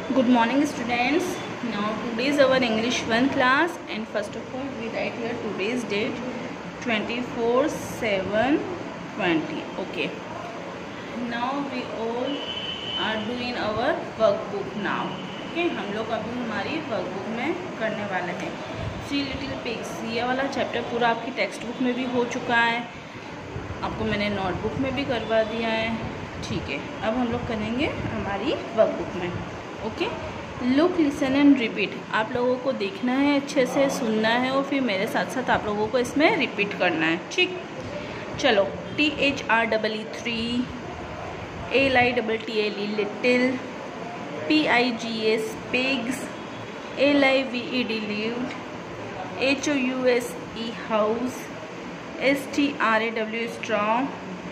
Good morning students. Now today is our English 1 class, and first of all we write here today's date 24/7/20. Okay. Now we all are doing our workbook now. Okay, हम लोग अभी हमारी workbook में करने वाले हैं three little pigs. ये वाला चैप्टर पूरा आपकी टेक्स्ट बुक में भी हो चुका है, आपको मैंने नोटबुक में भी करवा दिया है। ठीक है, अब हम लोग करेंगे हमारी वर्कबुक में। Okay, look listen and repeat. आप लोगों को देखना है, अच्छे से सुनना है और फिर मेरे साथ साथ आप लोगों को इसमें रिपीट करना है। ठीक, चलो। THREE, LITTLE little, PIGS pigs, LIVED lived, HOUSE house, STRAW strong,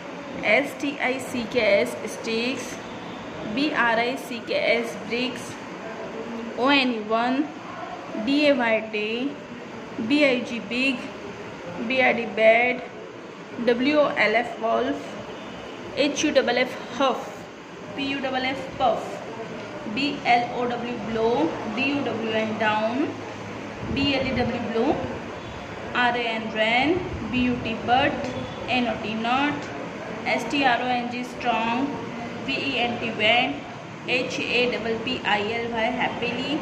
STICKS sticks, BRICKS bricks, ONE DAY day, BIG big, BID bed, WOLF wolf, HUFF huff, PUFF puff, BLOW blow, DUWN down, BLEW blow, RAN ran, BUT but, NOT not, STRONG strong, VENT went, HAPPILY happily,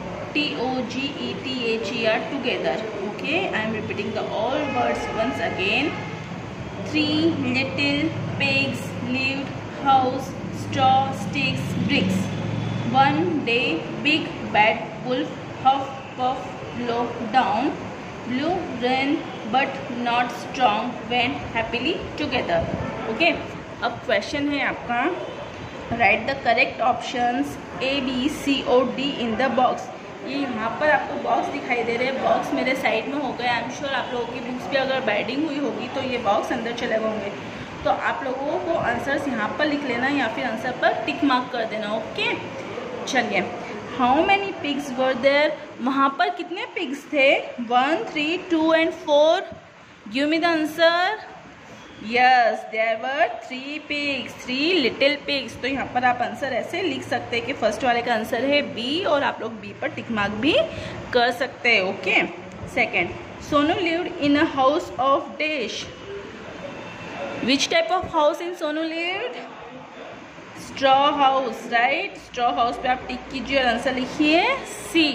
TOGETHER together. Okay, I am repeating the all words once again. 3 little pigs lived, house, straw, sticks, bricks. One day big bad wolf huff puff blow down, blue ran but not strong, went happily together. Okay, अब question है आपका, write the correct options ABCOD in the box. ये यहाँ पर आपको box दिखाई दे रहे हैं, बॉक्स मेरे साइड में हो गए। आई एम श्योर आप लोगों की बुक्स भी अगर बैडिंग हुई होगी तो ये बॉक्स अंदर चले होंगे। तो आप लोगों को आंसर्स यहाँ पर लिख लेना या फिर आंसर पर टिक मार्क कर देना। ओके, चलिए। How many pigs were there, वहाँ पर कितने पिग्स थे? 1, 3, 2 and 4। Give me the answer. Yes, there were 3 pigs, 3 little pigs. तो यहाँ पर आप आंसर ऐसे लिख सकते हैं कि फर्स्ट वाले का आंसर है बी, और आप लोग बी पर टिक मार्क भी कर सकते हैं। Okay, second, Sonu lived in a house of dash. Which type of house in Sonu lived? Straw house, right. Straw house पे आप टिक कीजिए और आंसर लिखिए C.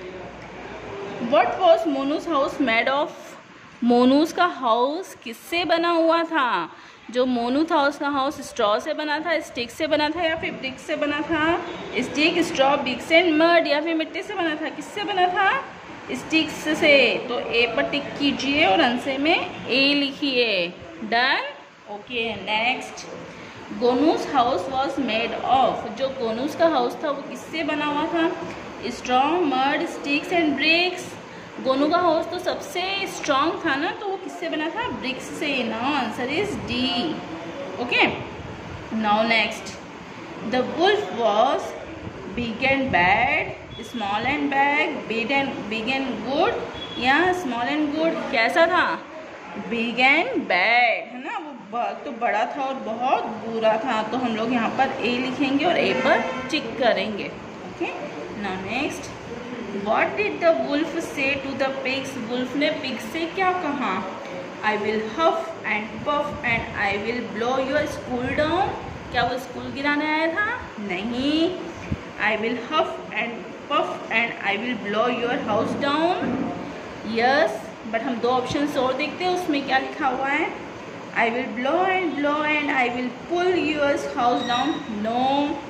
What was Monu's house made of? Monu's का हाउस किससे बना हुआ था? जो मोनू था उसका हाउस स्ट्रॉ से बना था, स्टिक से बना था या फिर ब्रिक से बना था? Stick, straw, bricks and mud, या फिर मिट्टी से बना था? किससे बना था? स्टिक्स से। तो ए पर टिक कीजिए और आंसर में ए लिखिए। Done. Okay, next, Gonu's house was made of. जो गोनूज का हाउस था वो किससे बना हुआ था? Straw, mud, sticks and bricks. Gonu का हाउस तो सबसे स्ट्रॉन्ग था ना, तो वो किससे बना था? ब्रिक्स से। Now answer is D. Okay, now next, the wolf was big and bad, small and bad, big and good, या स्मॉल एंड गुड? कैसा था? बिग एंड बैड, है ना। वो बहुत तो बड़ा था और बहुत बुरा था। तो हम लोग यहाँ पर ए लिखेंगे और ए पर टिक करेंगे। Okay, now next, What did the wolf say to the pigs? Wolf ने पिग से क्या कहा? I will huff and puff and I will blow your school down. क्या वो स्कूल गिराने आया था? नहीं। I will huff and puff and I will blow your house down. Yes, but हम दो ऑप्शंस और देखते हैं, उसमें क्या लिखा हुआ है? I will blow and I will pull your house down. No.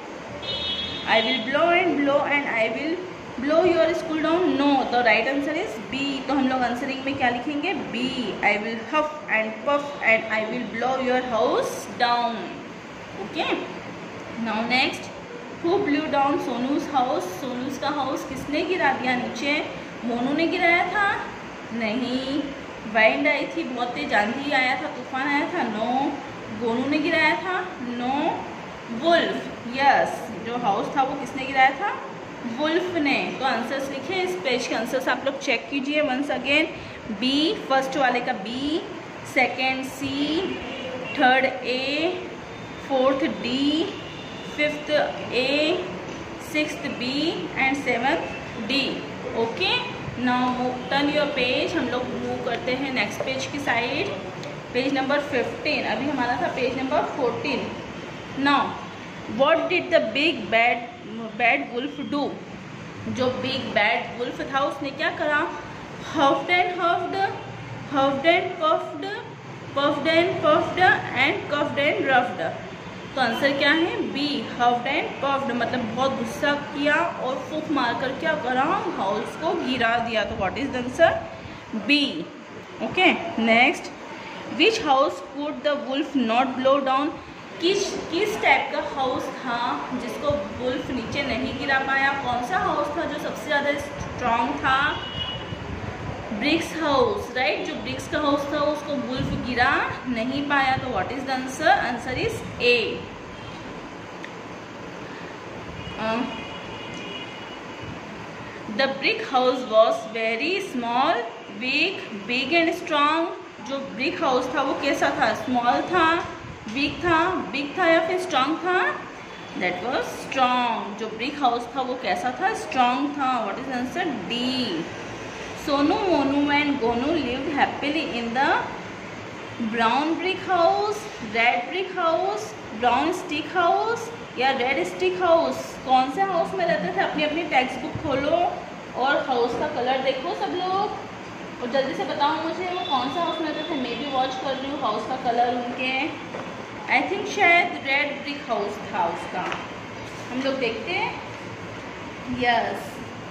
I will blow and I will blow your school down. No. तो राइट आंसर इज बी। तो हम लोग आंसरिंग में क्या लिखेंगे? B. I will huff and puff and I will blow your house down. Okay. Now next, who blew down Sonu's house? Sonu's का house किसने गिरा दिया नीचे? मोनू ने गिराया था? नहीं। वाइंड आई थी, बहुत तेज आंधी आया था, तूफान आया था? नो। गोनू ने गिराया था? नो। Wolf, yes. जो हाउस था वो किसने गिराया था? वुल्फ ने। तो आंसर्स लिखे, इस पेज के आंसर्स आप लोग चेक कीजिए वंस अगेन। बी, फर्स्ट वाले का B, second C, third A, fourth D, fifth A, 6th B and 7th D. Okay, now turn your page. हम लोग मूव करते हैं नेक्स्ट पेज की साइड. Page number 15. अभी हमारा था page number 14. Now what did the big bad wolf do. जो बिग बैड वुल्फ था उसने क्या करा? Huffed and huffed, huffed and puffed, puffed and puffed and cuffed and रफ्ड. तो आंसर क्या है? B, huffed and puffed. मतलब बहुत गुस्सा किया और फूंक मारकर क्या करा? हाउस को गिरा दिया. तो what is the answer? B. Okay, next. Which house could the wolf not blow down. किस टाइप का हाउस था जिसको वुल्फ नीचे नहीं गिरा पाया? कौन सा हाउस था जो सबसे ज़्यादा स्ट्रॉन्ग था? Bricks house, right. जो ब्रिक्स का हाउस था उसको वुल्फ गिरा नहीं पाया. तो what is the answer? Answer is A. The brick house was very small, weak, big and strong. जो ब्रिक हाउस था वो कैसा था? स्मॉल था, वीक था, बिग था या फिर स्ट्रॉन्ग था? That was strong. जो ब्रिक हाउस था वो कैसा था? स्ट्रॉन्ग था. What is answer? D. Sonu, Monu and Gonu lived happily in the brown brick house, red brick house, brown stick house या red stick house. कौन से हाउस में रहते थे? अपनी अपनी टेक्स्ट बुक खोलो और हाउस का कलर देखो सब लोग, और जल्दी से बताओ मुझे वो कौन सा हाउस में रहते थे. मैं भी वॉच कर रही हूँ हाउस का कलर उनके. आई थिंक शायद रेड ब्रिक हाउस था उसका. हम लोग देखते हैं. Yes,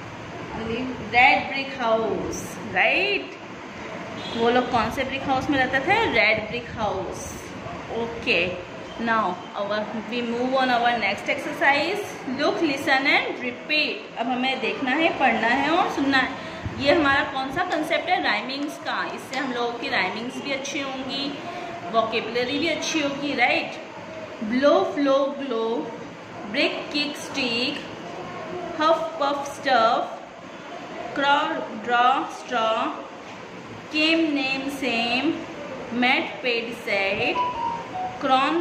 red brick house, right. वो लोग कौन से ब्रिक हाउस में रहते थे? Red brick house. Okay, now we move on our next exercise. Look, listen and repeat. अब हमें देखना है, पढ़ना है और सुनना है. ये हमारा कौन सा कंसेप्ट है? राइमिंग्स का. इससे हम लोगों की राइमिंग्स भी अच्छी होंगी, वोकेबुलरी भी अच्छी होगी, right. Blow, flow, glow, brick, kick, stick, huff, puff, stuff, crawl, draw, straw, came, name, same, met, paid, said, crown,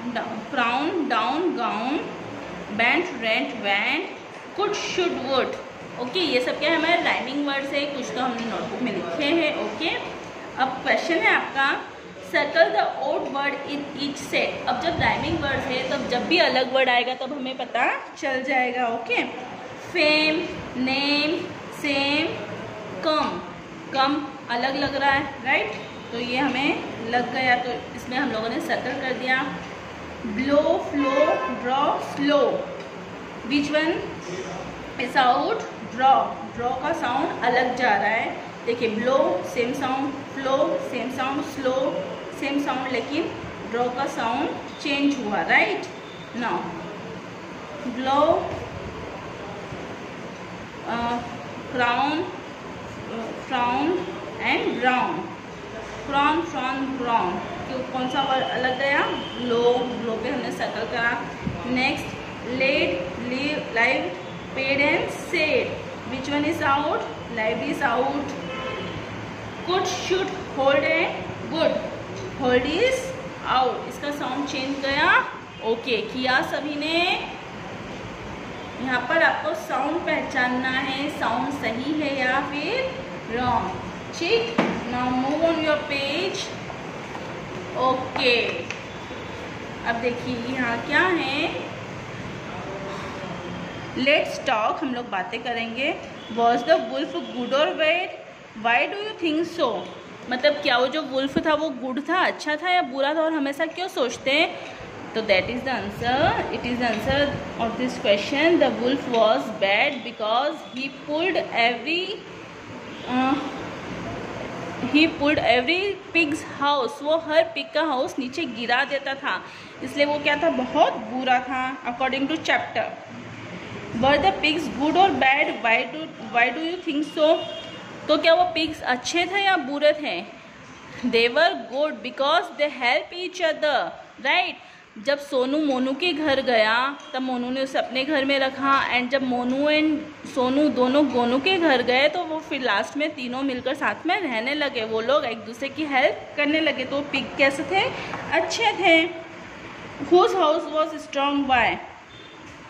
down, gown, bent, rent, went, could, should, would. Okay, ये सब क्या है? हमारे राइमिंग वर्ड्स है. कुछ तो हमने notebook में लिखे हैं. ओके, अब क्वेश्चन है आपका, circle the odd word in each set. अब जब राइमिंग वर्ड है तब जब भी अलग वर्ड आएगा तब हमें पता चल जाएगा. Okay, fame, name, same, come. Come अलग लग रहा है, राइट. तो ये हमें लग गया, तो इसमें हम लोगों ने सर्कल कर दिया. Blow, flow, draw, slow. Which one is out? Draw. Draw का साउंड अलग जा रहा है. देखिए, blow same sound, flow same sound, slow same sound, लेकिन ड्रॉ का साउंड चेंज हुआ, right. Now blow, crown, frown and brown. Crown, frown, brown. क्यों कौन सा वर्ड अलग गया? ग्लो. ग्लो पे हमने सर्कल करा. Next, led, live, paid and said. Which one is out? Live is out. Could, should, hold and good. Hold is out. इसका sound change गया. ओके, किया सभी ने. यहाँ पर आपको साउंड पहचानना है, साउंड सही है या फिर रॉन्ग. ठीक, now move on your page. Okay, अब देखिए यहाँ क्या है. Let's talk. हम लोग बातें करेंगे. वॉज द वुल्फ गुड और bad? Why do you think so? मतलब क्या वो जो वुल्फ था वो गुड था, अच्छा था या बुरा था, और हमेशा क्यों सोचते हैं? तो that is the answer. It is the answer of this question. The wolf was bad because he pulled every pigs house. वो हर पिग का हाउस नीचे गिरा देता था, इसलिए वो क्या था? बहुत बुरा था. According to chapter. Were the pigs good और bad? Why do you think so? तो क्या वो पिग्स अच्छे थे या बुरे थे? They were good because they help each other, right. जब सोनू मोनू के घर गया तब मोनू ने उसे अपने घर में रखा, एंड जब मोनू एंड सोनू दोनों गोनू के घर गए तो वो फिर लास्ट में तीनों मिलकर साथ में रहने लगे. वो लोग एक दूसरे की हेल्प करने लगे. तो पिग कैसे थे? अच्छे थे. Whose house was strong? By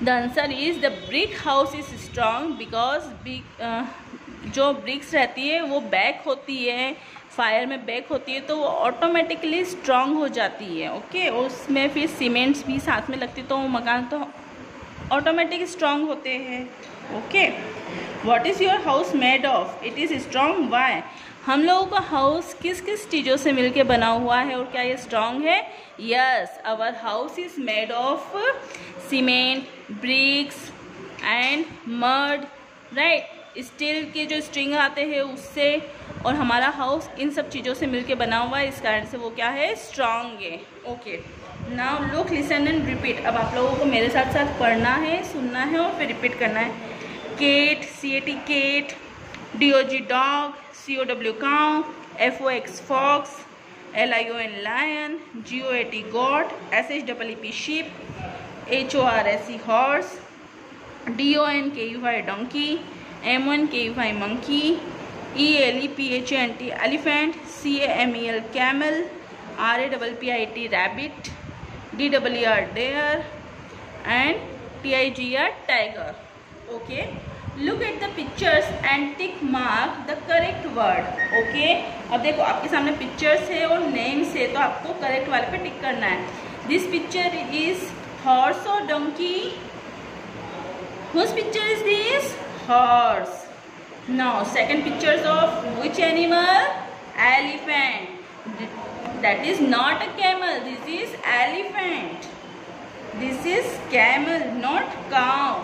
the answer is the brick house is strong because जो ब्रिक्स रहती है वो बैक होती है, फायर में बैक होती है, तो वो ऑटोमेटिकली स्ट्रॉन्ग हो जाती है। ओके, उसमें फिर सीमेंट्स भी साथ में लगती है तो मकान तो ऑटोमेटिक स्ट्रॉन्ग होते हैं। Okay, what is your house made of? It is strong why? हम लोगों का हाउस किस किस चीज़ों से मिलके बना हुआ है और क्या ये स्ट्रॉन्ग है? Yes, our house is made of cement, bricks and mud, right. Steel के जो स्ट्रिंग आते हैं उससे, और हमारा हाउस इन सब चीज़ों से मिलके बना हुआ है, इस कारण से वो क्या है? स्ट्रॉन्ग है। Okay, now look, listen and repeat. अब आप लोगों को मेरे साथ साथ पढ़ना है, सुनना है और फिर रिपीट करना है। Cat, CAT cat, DOG dog, COW cow, FOX fox, LION lion, GOAT goat, SHEEP sheep, HORSE horse, DONKUY donkey, MONKUY monkey, ELEPHANT elephant, CAMEL camel, RAPPIT rabbit, DER deer and TIGR tiger. Okay, look at the pictures and tick mark the correct word. Okay, अब देखो आपके सामने pictures है और names है, तो आपको correct वाले पे टिक करना है। दिस पिक्चर इज हॉर्स और donkey? Whose picture is this? Horse. Now second pictures of which animal? Elephant. That is not a camel, this is elephant. This is camel, not cow,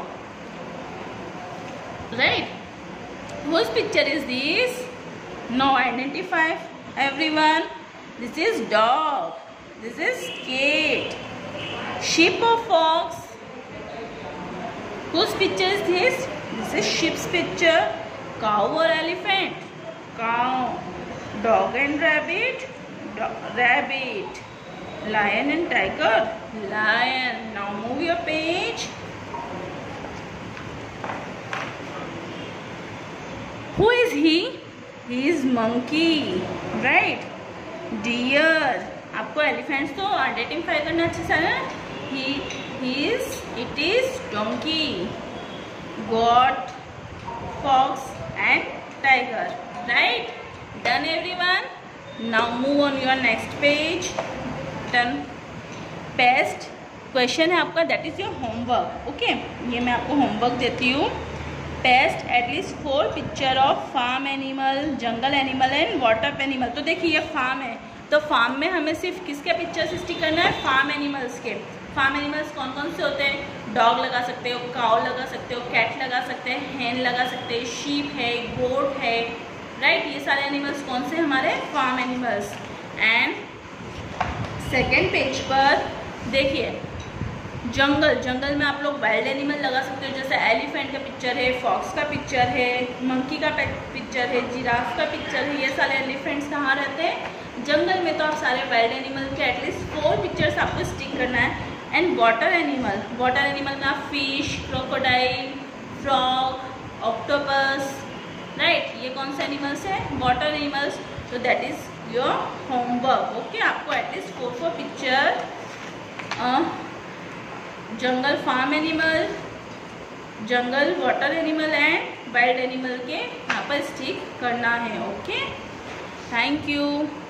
right? Whose picture is this? Now identify everyone. This is dog, this is cat. Sheep or fox? Whose picture is this? This is sheep's picture. Cow or elephant? Cow. Dog and rabbit? Rabbit. Lion and tiger? Lion. Now move your page. Who is he? He is monkey, right? Deer. आपको elephants तो identify करना अच्छे से ना। It is donkey, goat, fox and tiger, right? Done everyone? Now move on your next page. Done. Best question है आपका, that is your homework. Okay, ये मैं आपको होमवर्क देती हूँ। Paste at least 4 picture of farm animal, jungle animal and water animal. तो देखिए ये फार्म है, तो फार्म में हमें सिर्फ किसके पिक्चर स्टिक करना है? फार्म एनिमल्स के। फार्म एनिमल्स कौन कौन से होते हैं? डॉग लगा सकते हो, काउ लगा सकते हो, कैट लगा सकते हैं, हैन लगा सकते हैं, शीप है, गोट है, राइट। ये सारे एनिमल्स कौन से हमारे? Farm animals. And second page पर देखिए जंगल, जंगल में आप लोग वाइल्ड एनिमल लगा सकते हो, जैसे एलिफेंट का पिक्चर है, फॉक्स का पिक्चर है, मंकी का पिक्चर है, जिराफ का पिक्चर है। ये सारे एलिफेंट्स कहाँ रहते हैं? जंगल में। तो आप सारे वाइल्ड एनिमल के एटलीस्ट 4 पिक्चर्स आपको स्टिक करना है। And water animal, water animal का fish, crocodile, frog, octopus, right. ये कौन से एनिमल्स हैं? Water animals. तो that is your homework. Okay, आपको at least 4 picture jungle farm animal, jungle water animal and wild animal के यहाँ पर स्टिक करना है। Okay, thank you.